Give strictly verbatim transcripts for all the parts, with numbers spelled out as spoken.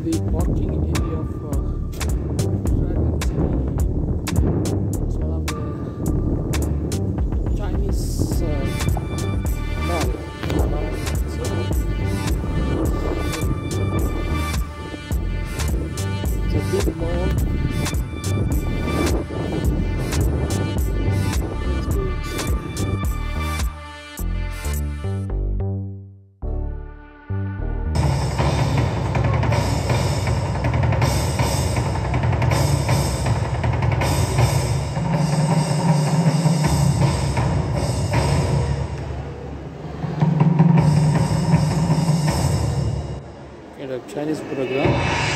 the parking area of uh, Dragon City. It's one of the Chinese uh, mall. So, it's a big mall. Kind of Chinese program.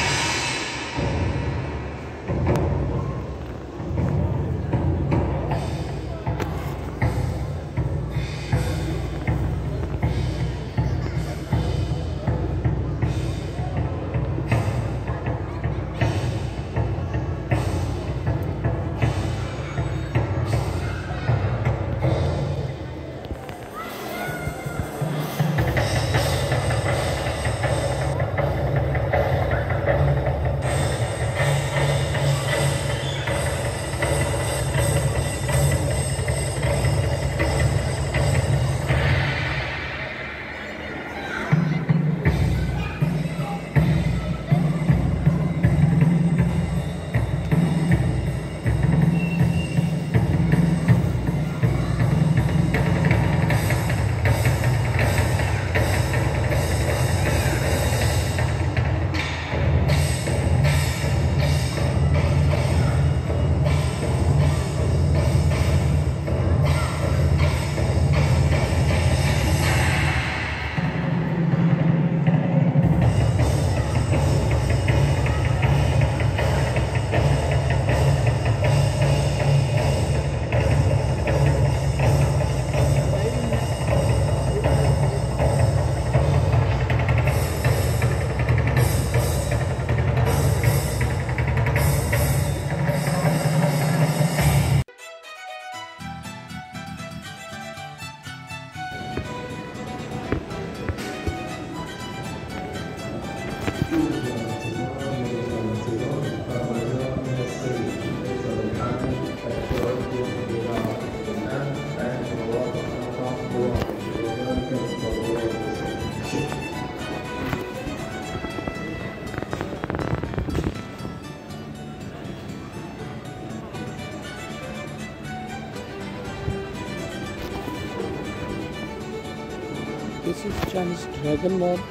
This is Chinese Dragon Mall.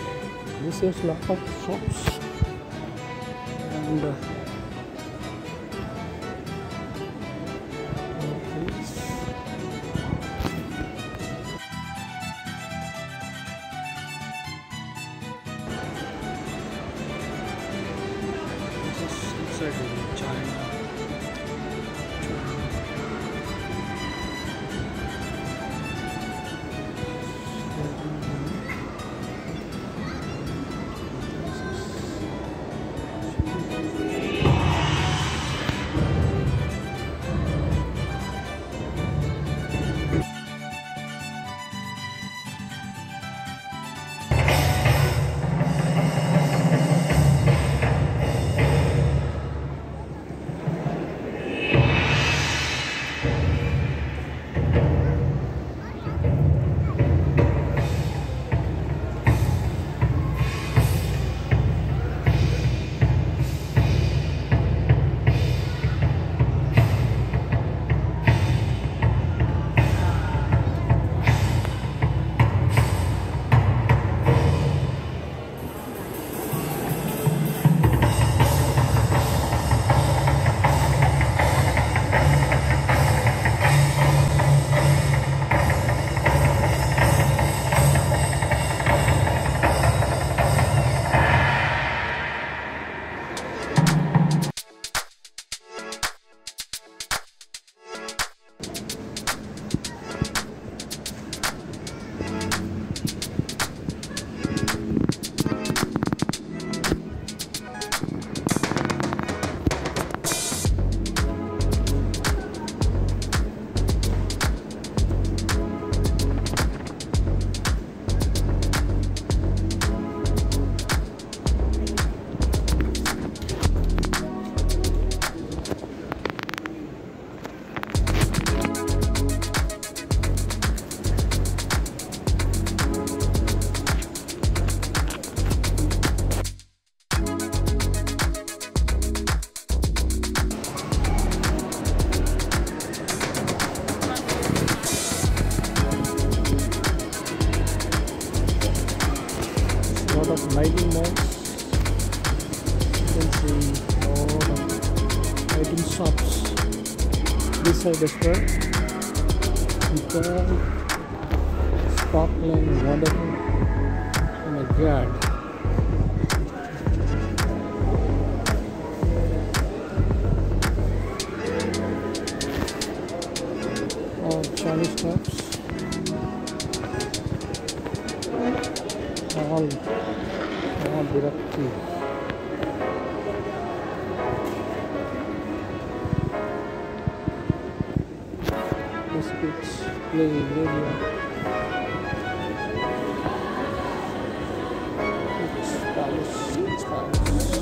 This is lot of shops and uh, this is inside of China. side as well. Gold, sparkling, wonderful. Oh my god. All Chinese cups. All, all direct tea. Biscuits, play, radio. It's palace, it's palace.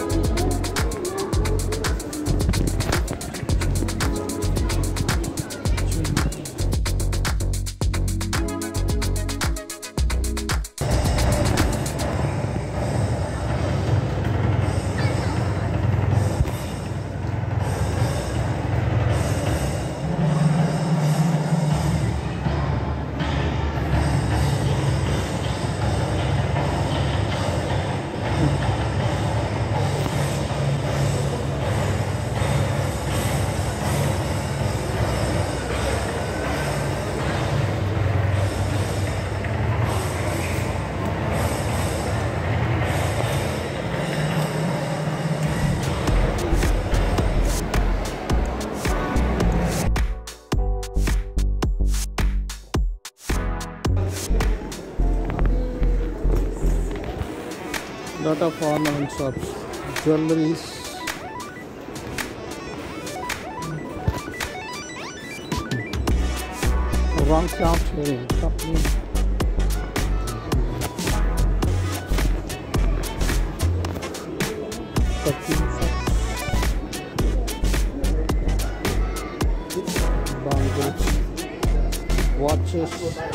Lot of ornament shops, jewelries, wrong shop here, company. Perfume shops, bangles, watches,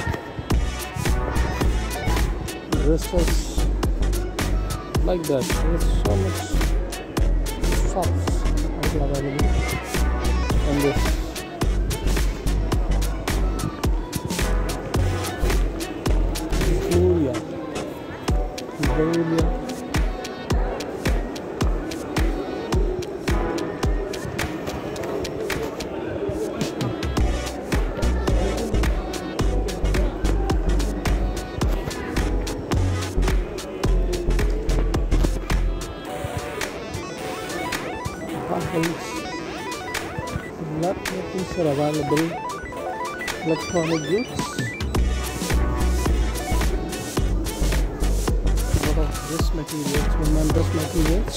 dresses. Like that, there's so much shops available on this. Gloria, Gloria. Lot of things are available. Electronic goods. Lot of dress materials, women dress materials.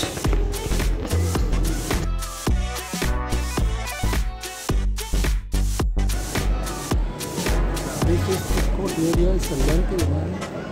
This is the court area. It's a lengthy one.